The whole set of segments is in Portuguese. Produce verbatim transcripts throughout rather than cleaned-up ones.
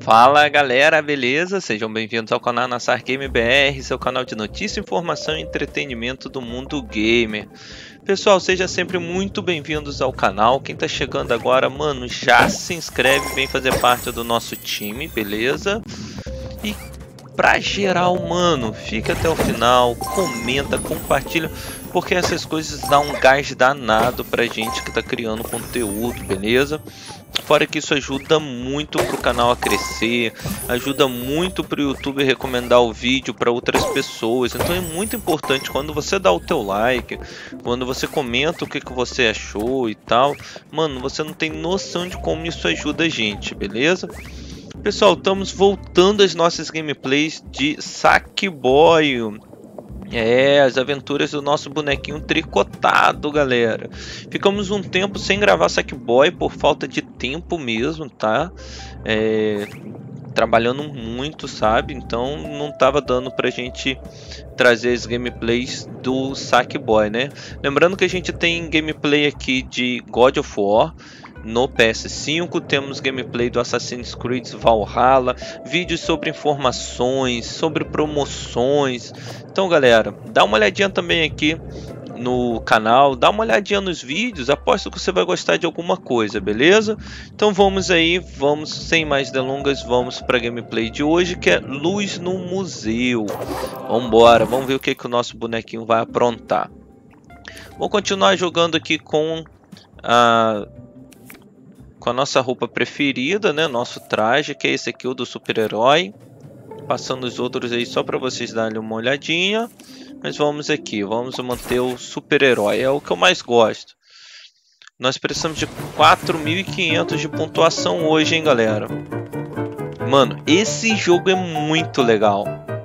Fala galera, beleza? Sejam bem-vindos ao canal Nassar Game B R, seu canal de notícia, informação e entretenimento do mundo gamer. Pessoal, sejam sempre muito bem-vindos ao canal. Quem tá chegando agora, mano, já se inscreve, vem fazer parte do nosso time, beleza? E pra geral, mano, fica até o final, comenta, compartilha, porque essas coisas dão um gás danado pra gente que tá criando conteúdo, beleza? Fora que isso ajuda muito pro canal a crescer, ajuda muito pro YouTube recomendar o vídeo para outras pessoas. Então é muito importante quando você dá o teu like, quando você comenta o que, que você achou e tal. Mano, você não tem noção de como isso ajuda a gente, beleza? Pessoal, estamos voltando às nossas gameplays de Sackboy. É, as aventuras do nosso bonequinho tricotado, galera. Ficamos um tempo sem gravar Sackboy por falta de tempo mesmo, tá? É, trabalhando muito, sabe? Então não tava dando pra gente trazer as gameplays do Sackboy, né? Lembrando que a gente tem gameplay aqui de God of War no P S cinco, temos gameplay do Assassin's Creed Valhalla, vídeos sobre informações, sobre promoções. Então galera, dá uma olhadinha também aqui no canal, dá uma olhadinha nos vídeos, aposto que você vai gostar de alguma coisa, beleza? Então vamos aí, vamos sem mais delongas, vamos para a gameplay de hoje, que é Luz no Museu. Vamos embora, vamos ver o que, que o nosso bonequinho vai aprontar. Vou continuar jogando aqui com a... com a nossa roupa preferida, né? Nosso traje, que é esse aqui, o do super-herói. Passando os outros aí só para vocês darem uma olhadinha. Mas vamos aqui, vamos manter o super-herói. É o que eu mais gosto. Nós precisamos de quatro mil e quinhentos de pontuação hoje, hein, galera? Mano, esse jogo é muito legal.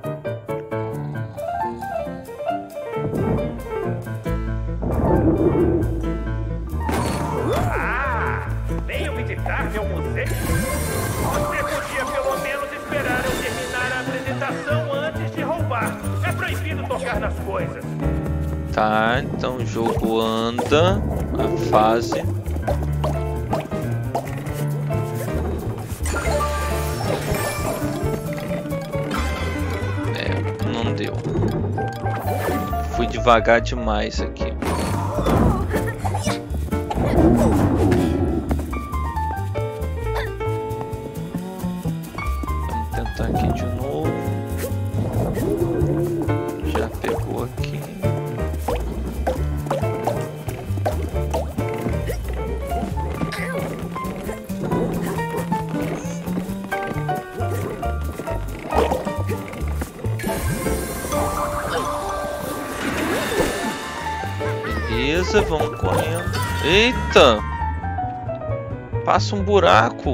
Meu museu? Você podia pelo menos esperar eu terminar a apresentação antes de roubar. É proibido tocar nas coisas. Tá, então o jogo anda, a fase. É, não deu. Fui devagar demais aqui. Aqui de novo. Já pegou aqui. Beleza, vamos correndo. Eita! Passa um buraco.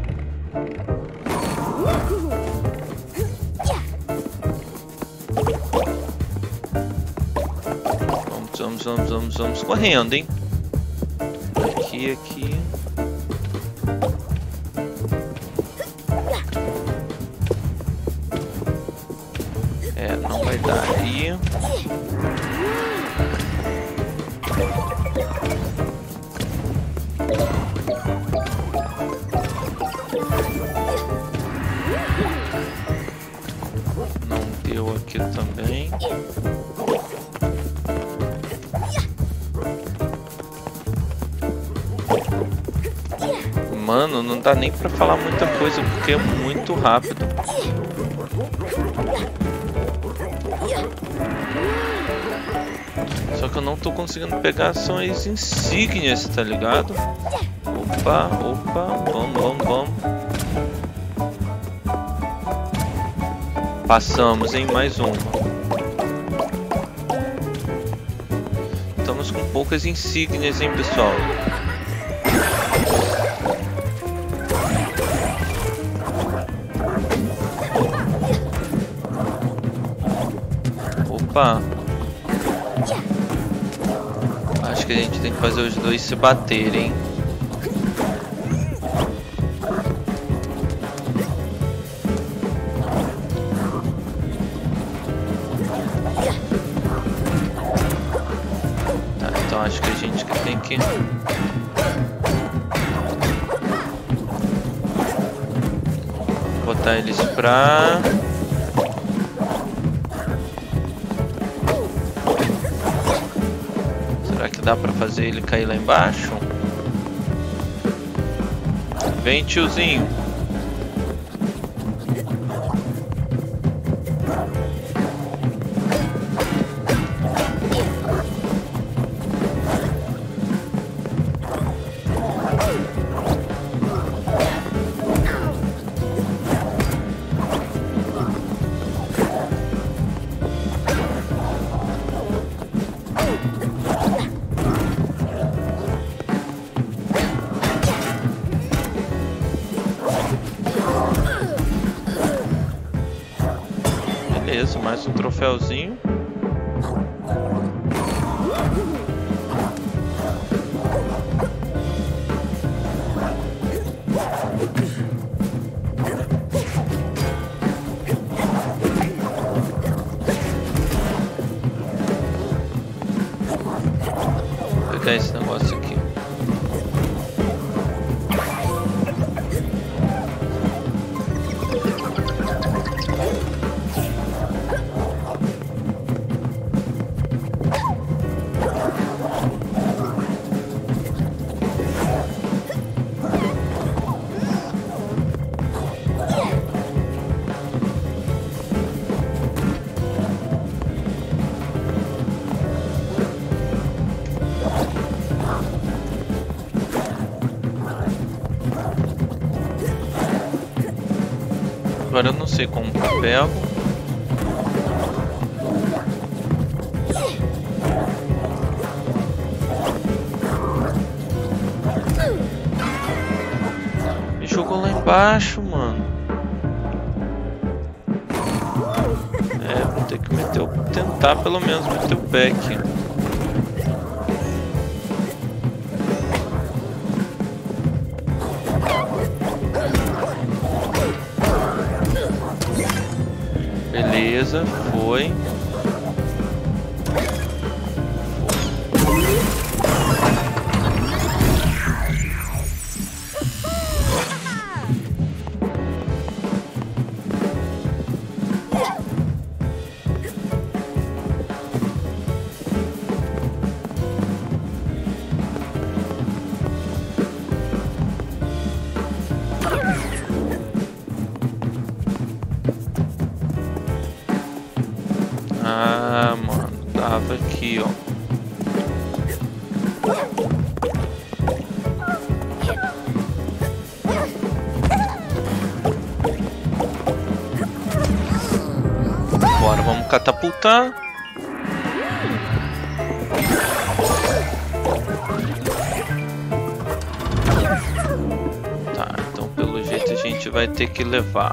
Vamos, vamos, vamos, vamos correndo, hein? Aqui, aqui. É, não vai dar ali. Não deu aqui também. Mano, não dá nem pra falar muita coisa porque é muito rápido. Só que eu não tô conseguindo pegar são as insígnias, tá ligado? Opa, opa, vamos, vamos, vamos. Passamos em mais uma. Estamos com poucas insígnias, hein, pessoal? Opa. Acho que a gente tem que fazer os dois se baterem. Tá, então acho que a gente tem que... botar eles pra... Será que dá pra fazer ele cair lá embaixo? Vem, tiozinho. Beleza, mais um troféuzinho. Vou pegar esse negócio aqui. Agora eu não sei como que eu pego. Me jogou lá embaixo, mano. É, vou ter que meter o... tentar pelo menos meter o pé aqui. Beleza, foi. Ah, mano, tava aqui, ó. Bora, vamos catapultar. Tá, então pelo jeito a gente vai ter que levar.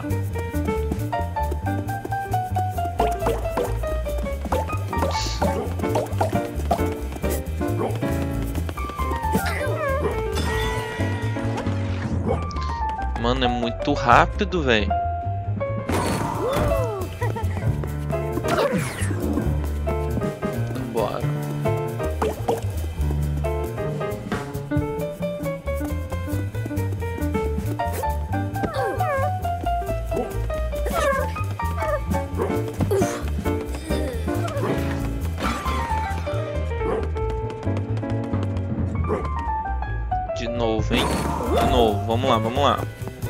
Mano, é muito rápido, velho. Bora. De novo, hein? De novo, vamos lá, vamos lá.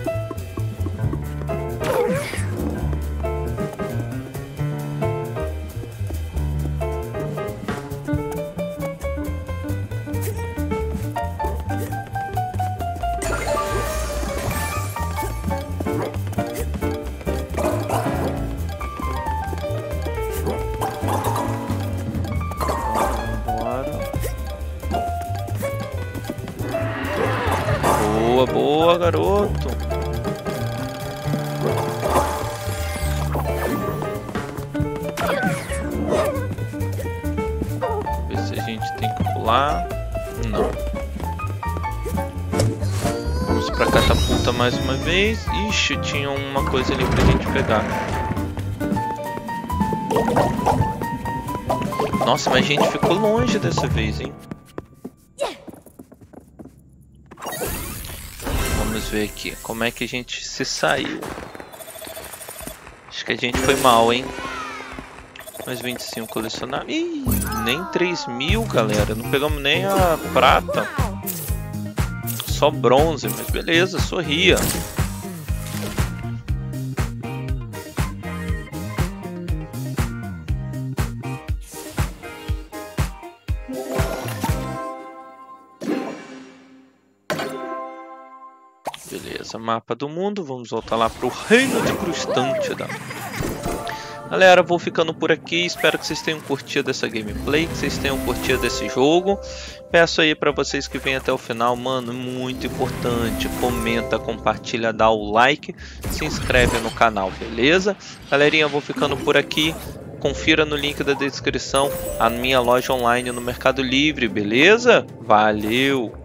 Boa, boa, garoto. Ver se a gente tem que pular. Não. Vamos pra catapulta mais uma vez. Ixi, tinha uma coisa ali pra gente pegar. Nossa, mas a gente ficou longe dessa vez, hein? Vamos ver aqui como é que a gente se saiu. Acho que a gente foi mal, hein? Mais vinte e cinco colecionáveis. Ih, nem três mil, galera. Não pegamos nem a prata. Só bronze, mas beleza, sorria. Beleza, mapa do mundo. Vamos voltar lá pro Reino de Crustântida. Galera, vou ficando por aqui. Espero que vocês tenham curtido essa gameplay, que vocês tenham curtido esse jogo. Peço aí para vocês que vêm até o final, mano, muito importante. Comenta, compartilha, dá o like, se inscreve no canal, beleza? Galerinha, vou ficando por aqui. Confira no link da descrição a minha loja online no Mercado Livre, beleza? Valeu!